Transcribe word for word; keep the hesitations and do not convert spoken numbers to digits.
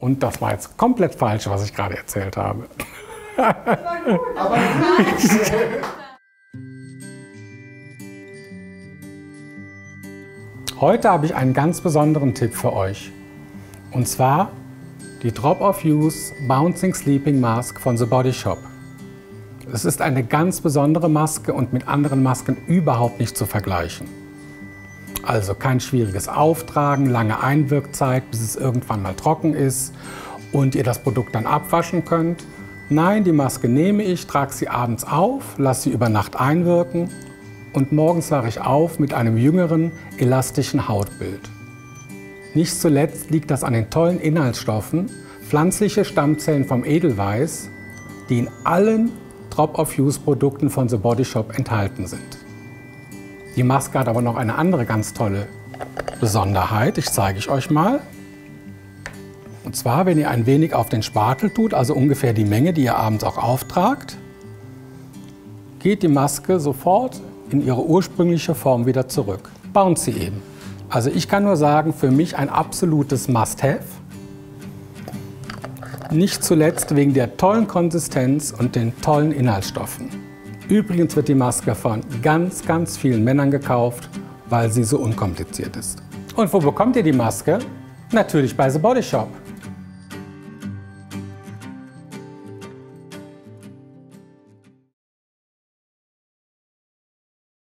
Und das war jetzt komplett falsch, was ich gerade erzählt habe. Aber Heute habe ich einen ganz besonderen Tipp für euch. Und zwar die Drop-of-Use Bouncing Sleeping Mask von The Body Shop. Es ist eine ganz besondere Maske und mit anderen Masken überhaupt nicht zu vergleichen. Also kein schwieriges Auftragen, lange Einwirkzeit, bis es irgendwann mal trocken ist und ihr das Produkt dann abwaschen könnt. Nein, die Maske nehme ich, trage sie abends auf, lasse sie über Nacht einwirken und morgens wache ich auf mit einem jüngeren, elastischen Hautbild. Nicht zuletzt liegt das an den tollen Inhaltsstoffen, pflanzliche Stammzellen vom Edelweiß, die in allen Drop-of-Use-Produkten von The Body Shop enthalten sind. Die Maske hat aber noch eine andere ganz tolle Besonderheit, ich zeige ich euch mal. Und zwar, wenn ihr ein wenig auf den Spatel tut, also ungefähr die Menge, die ihr abends auch auftragt, geht die Maske sofort in ihre ursprüngliche Form wieder zurück. Bounce sie eben. Also ich kann nur sagen, für mich ein absolutes Must-Have. Nicht zuletzt wegen der tollen Konsistenz und den tollen Inhaltsstoffen. Übrigens wird die Maske von ganz, ganz vielen Männern gekauft, weil sie so unkompliziert ist. Und wo bekommt ihr die Maske? Natürlich bei The Body Shop.